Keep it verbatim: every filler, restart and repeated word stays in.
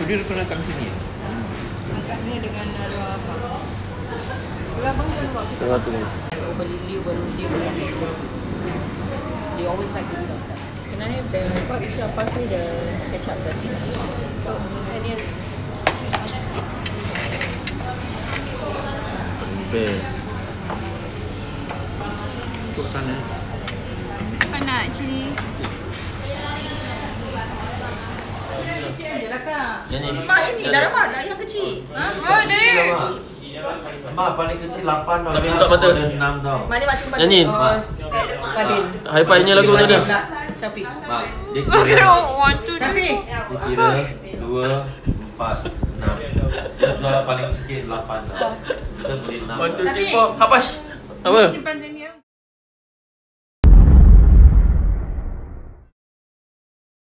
dia pernah kat sini. Angkatnya dengan arwah abang. Arwah abang tu buat kita. Tengah tu. Beli liu baru dia bersama. They always like to eat outside. Can I have the what is your pass me the ketchup that? Oh, onion. Best. Untuk sana. Apa nak cili? Yang ni. Mak ini dah lemak dah yang kecil. Ha? Oh, dia. Mak paling kecil lapan tau. Sampai buka mata. enam tau. Mak ni macam Yang ni. Fadil. High five-nya lagu tu ada. Syafiq. Mak, dia I kira. don't want to do Syafiq. Dia kira dua, empat, enam. Dia jual paling sikit lapan tau. Kita beli enam. One, two, Tapi- three, four. Hapas. Apa? simpan sini.